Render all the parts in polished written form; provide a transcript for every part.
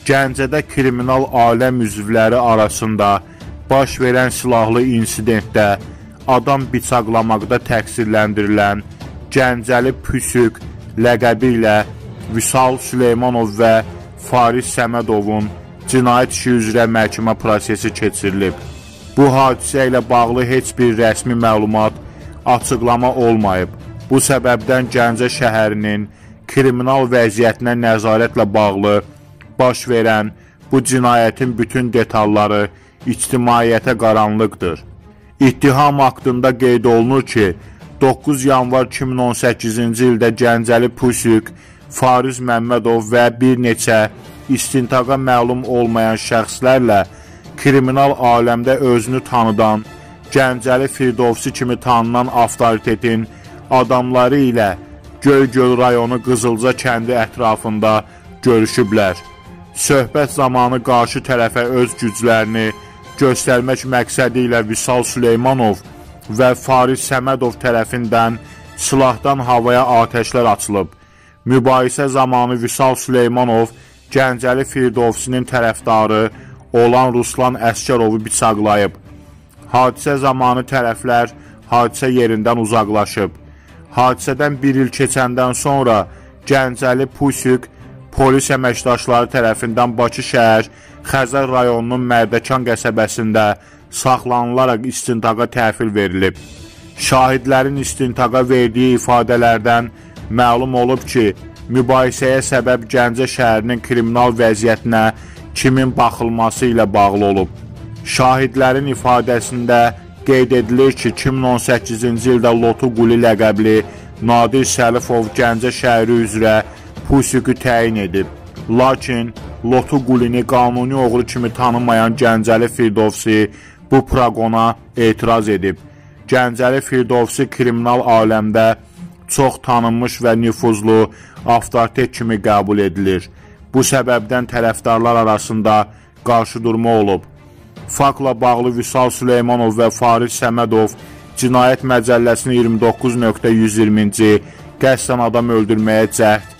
Gəncədə kriminal aləm üzvləri arasında baş verən silahlı insidentdə adam bıçaqlamaqda təqsirləndirilən Gəncəli Püsük ləqəbi ilə Vüsal Süleymanov və Faris Səmədovun cinayət işi üzrə məhkəmə prosesi keçirilib. Bu hadisə ilə bağlı heç bir rəsmi məlumat, açıqlama olmayıb. Bu səbəbdən Gəncə şəhərinin kriminal vəziyyətinə nəzarətlə bağlı baş verən bu cinayətin bütün detalları ictimaiyyətə qaranlıqdır. İttiham haqqında qeyd olunur ki, 9 yanvar 2018-ci ildə Gəncəli Püsük, Fariz Məmmədov və bir neçə istintaqa məlum olmayan şəxslərlə kriminal aləmdə özünü tanıdan, Gəncəli Firdovsi kimi tanınan avtoritetin adamları ilə Göygöl rayonu Qızılca kəndi ətrafında görüşüblər. Söhbət zamanı qarşı tərəfə öz güclərini göstərmək məqsədi ilə Vüsal Süleymanov və Faris Səmədov tərəfindən silahdan havaya atəşlər açılıb. Mübahisə zamanı Vüsal Süleymanov Gəncəli Firdovsinin tərəfdarı olan Ruslan Əskərovu bıçaqlayıb. Hadisə zamanı tərəflər hadisə yerindən uzaqlaşıb. Hadisədən bir il keçəndən sonra Gəncəli Püsük polis əməkdaşları tərəfindən Bakı şəhər Xəzər rayonunun Mərdəkan qəsəbəsində saxlanılaraq istintaqa təhvil verilib. Şahidlərin istintaqa verdiyi ifadələrdən məlum olub ki, mübahisəyə səbəb Gəncə şəhərinin kriminal vəziyyətinə kimin baxılması ilə bağlı olub. Şahidlərin ifadəsində qeyd edilir ki, 2018-ci ildə Lotu Quli ləqəbli Nadir Səlifov Gəncə şəhəri üzrə Püsükü təyin edib. Lakin Lotu Qulini qanuni oğru kimi tanımayan Gəncəli Firdovsi bu proqona etiraz edib. Gəncəli Firdovsi kriminal aləmdə çox tanınmış və nüfuzlu avtoritet kimi qəbul edilir. Bu səbəbdən tərəfdarlar arasında qarşıdurma olub. Faktla bağlı Vüsal Süleymanov və Faris Səmədov Cinayət Məcəlləsinin 29.120-ci qəsdən adam öldürməyə cəhd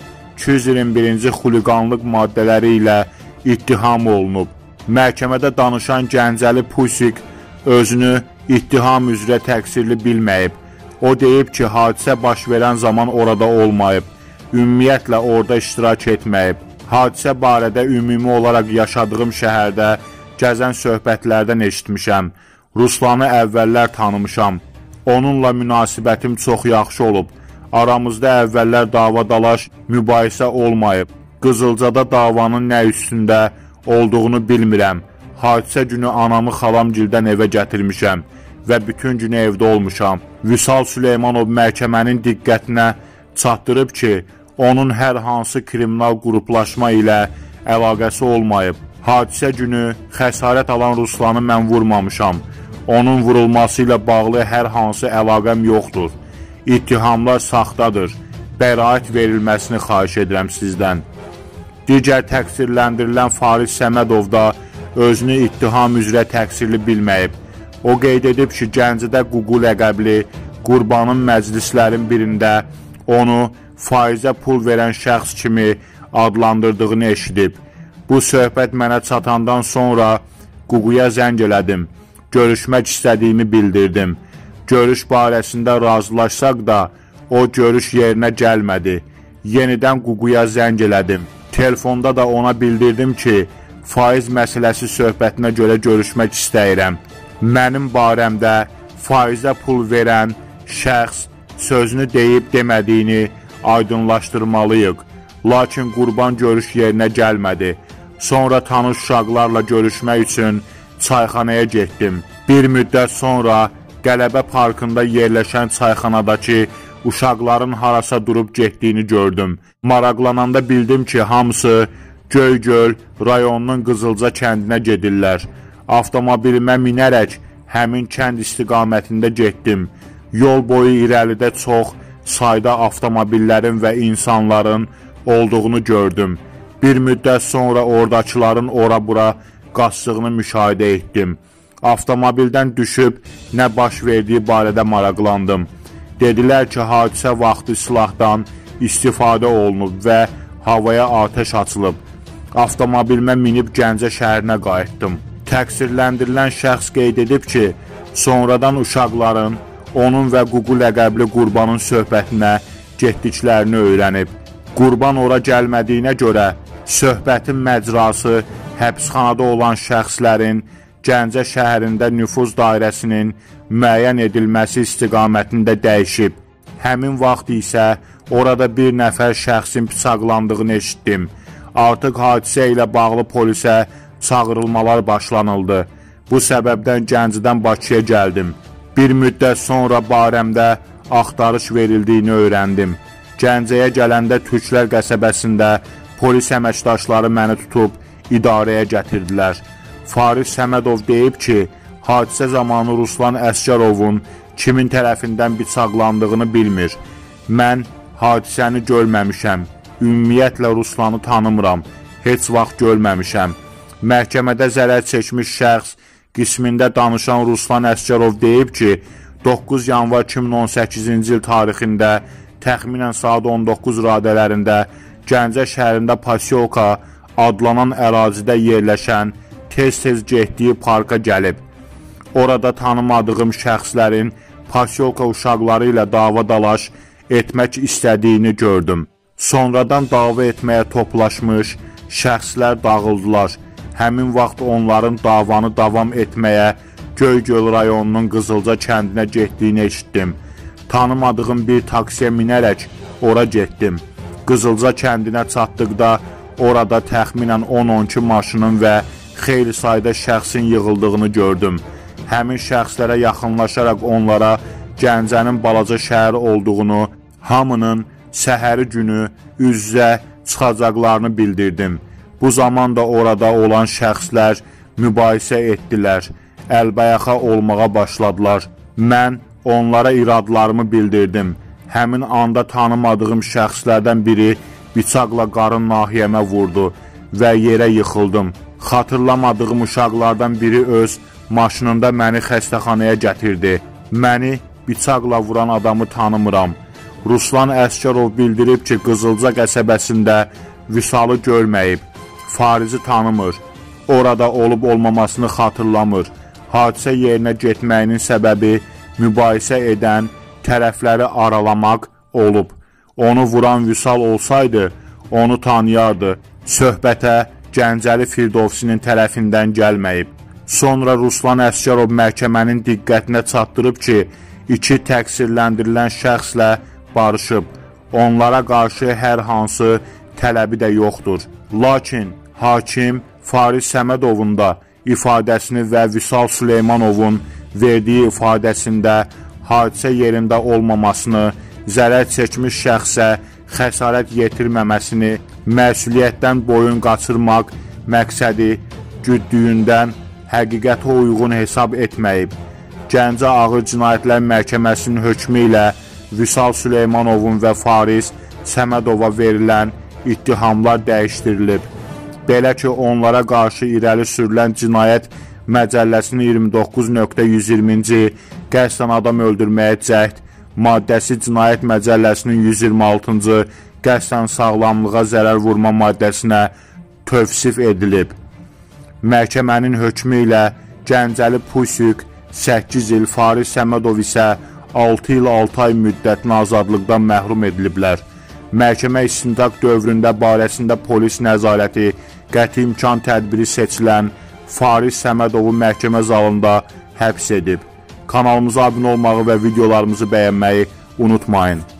221-ci xuliqanlıq maddələri ilə ittiham olunub. Məhkəmədə danışan Gəncəli Püsük özünü ittiham üzrə təqsirli bilməyib. O deyib ki, hadisə baş verən zaman orada olmayıb, ümumiyyətlə orada iştirak etməyib. Hadisə barədə ümumi olaraq yaşadığım şəhərdə gəzən söhbətlərdən eşitmişəm. Ruslanı əvvəllər tanımışam. Onunla münasibətim çox yaxşı olub. Aramızda əvvəllər dava-dalaş, mübahisə olmayıb. Qızılcada davanın nə üstündə olduğunu bilmirəm. Hadisə günü anamı xalamgildən evə gətirmişəm və bütün günü evdə olmuşam. Vüsal Süleymanov məhkəmənin diqqətinə çatdırıb ki, onun hər hansı kriminal qruplaşma ilə əlaqəsi olmayıb. Hadisə günü xəsarət alan Ruslanı mən vurmamışam. Onun vurulması ilə bağlı hər hansı əlaqəm yoxdur. İttihamlar saxtadır. Bəraət verilməsini xahiş edirəm sizdən. Digər təqsirləndirilən Faris Səmədov da özünü ittiham üzrə təqsirli bilməyib. O qeyd edib ki, Gəncədə Ququ ləqəbli Qurbanın məclislərin birində onu faizə pul verən şəxs kimi adlandırdığını eşidib. Bu söhbət mənə çatandan sonra Ququya zəng elədim. Görüşmək istədiyimi bildirdim. Görüş barəsində razılaşsaq da o görüş yerinə gəlmədi. Yenidən Ququya zəng elədim. Telefonda da ona bildirdim ki, faiz məsələsi söhbətinə görə görüşmək istəyirəm. Mənim barəmdə faizə pul verən şəxs sözünü deyib demədiyini aydınlaşdırmalıyıq. Lakin Qurban görüş yerinə gəlmədi. Sonra tanış uşaqlarla görüşmək üçün çayxanaya getdim. Bir müddət sonra Qələbə parkında yerləşən çayxanadakı uşaqların harasa durub getdiyini gördüm. Maraqlananda bildim ki, hamısı Göygöl rayonunun Qızılca kəndinə gedirlər. Avtomobilimə minərək həmin kənd istiqamətində getdim. Yol boyu irəlidə çox sayda avtomobillərin və insanların olduğunu gördüm. Bir müddət sonra oradakıların ora-bura qaçdığını müşahidə etdim. Avtomobildən düşüb nə baş verdiyi barədə maraqlandım. Dedilər ki, hadisə vaxtı silahdan istifadə olunub və havaya atəş açılıb. Avtomobilimə minib Gəncə şəhərinə qayıtdım. Təqsirləndirilən şəxs qeyd edib ki, sonradan uşaqların onun və Ququ ləqəbli Qurbanın söhbətinə getdiklərini öyrənib. Qurban ora gəlmədiyinə görə söhbətin məcrası həbsxanada olan şəxslərin Gəncə şəhərində nüfuz dairəsinin müəyyən edilməsi istiqamətində dəyişib. Həmin vaxt isə orada bir nəfər şəxsin bıçaqlandığını eşitdim. Artıq hadisə ilə bağlı polisə çağırılmalar başlanıldı. Bu səbəbdən Gəncədən Bakıya gəldim. Bir müddət sonra barəmdə axtarış verildiyini öyrəndim. Gəncəyə gələndə Türklər qəsəbəsində polis əməkdaşları məni tutub idarəyə gətirdilər. Faris Səmədov deyib ki, hadisə zamanı Ruslan Əsgərovun kimin tərəfindən bıçaqlandığını bilmir. Mən hadisəni görməmişəm. Ümumiyyətlə Ruslanı tanımıram. Heç vaxt görməmişəm. Məhkəmədə zərər çəkmiş şəxs qismində danışan Ruslan Əsgərov deyib ki, 9 yanvar 2018-ci il tarixində təxminən saat 19 radələrində Gəncə şəhərində Pasyolka adlanan ərazidə yerləşən tez-tez getdiyi parka gəlib. Orada tanımadığım şəxslərin Pasyolka uşaqları ilə dava-dalaş etmək istədiyini gördüm. Sonradan dava etməyə toplaşmış şəxslər dağıldılar. Həmin vaxt onların davanı davam etməyə Göygöl rayonunun Qızılca kəndinə getdiyini eşitdim. Tanımadığım bir taksiyə minərək ora getdim. Qızılca kəndinə çatdıqda orada təxminən 10-12 maşının və xeyli sayda şəxsin yığıldığını gördüm. Həmin şəxslərə yaxınlaşaraq onlara Gəncənin balaca şəhər olduğunu, hamının səhəri günü üz-üzə çıxacaqlarını bildirdim. Bu zaman da orada olan şəxslər mübahisə etdilər, əlbəyaxa olmağa başladılar. Mən onlara iradlarımı bildirdim. Həmin anda tanımadığım şəxslərdən biri bıçaqla qarın nahiyəmə vurdu və yerə yıxıldım. Xatırlamadığım uşaqlardan biri öz maşınında məni xəstəxanaya gətirdi. Məni bıçaqla vuran adamı tanımıram. Ruslan Əsgərov bildirib ki, Qızılca qəsəbəsində Vüsalı görməyib. Farizi tanımır. Orada olub-olmamasını xatırlamır. Hadisə yerinə getməyinin səbəbi mübahisə edən tərəfləri aralamaq olub. Onu vuran Vüsal olsaydı, onu tanıyardı. Söhbətə Gəncəli Firdovsinin tərəfindən gəlməyib. Sonra Ruslan Əsgərov məhkəmənin diqqətinə çatdırıb ki, 2 təqsirləndirilən şəxslə barışıb. Onlara qarşı hər hansı tələbi də yoxdur. Lakin hakim Faris Səmədovun da ifadəsini və Vüsal Süleymanovun verdiyi ifadəsində hadisə yerində olmamasını, zərər çəkmiş şəxsə xəsarət yetirməməsini, məsuliyyətdən boyun qaçırmaq məqsədi güddüyündən həqiqətə uyğun hesab etməyib. Gəncə Ağır Cinayətlər Məhkəməsinin hökmü ilə Vüsal Süleymanovun və Faris Səmədova verilən ittihamlar dəyişdirilib. Belə ki, onlara qarşı irəli sürülən Cinayət Məcəlləsinin 29.120-ci qəsdən adam öldürməyə cəhd maddəsi, Cinayət Məcəlləsinin 126-cı qəsdən sağlamlığa zərər vurma maddəsinə tövsif edilib. Məhkəmənin hökmü ilə Gəncəli Pusuk 8 il, Faris Səmədov isə 6 il 6 ay müddətinə azadlıqdan məhrum ediliblər. Məhkəmə istintaq dövründə barəsində polis nəzarəti qəti imkan tədbiri seçilən Faris Səmədovu məhkəmə zalında həbs edib. Kanalımıza abunə olmağı və videolarımızı bəyənməyi unutmayın.